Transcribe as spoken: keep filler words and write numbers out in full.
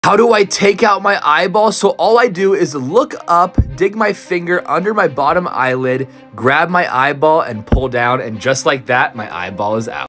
How do I take out my eyeball? So all I do is look up, dig my finger under my bottom eyelid, grab my eyeball and pull down, and just like that, my eyeball is out.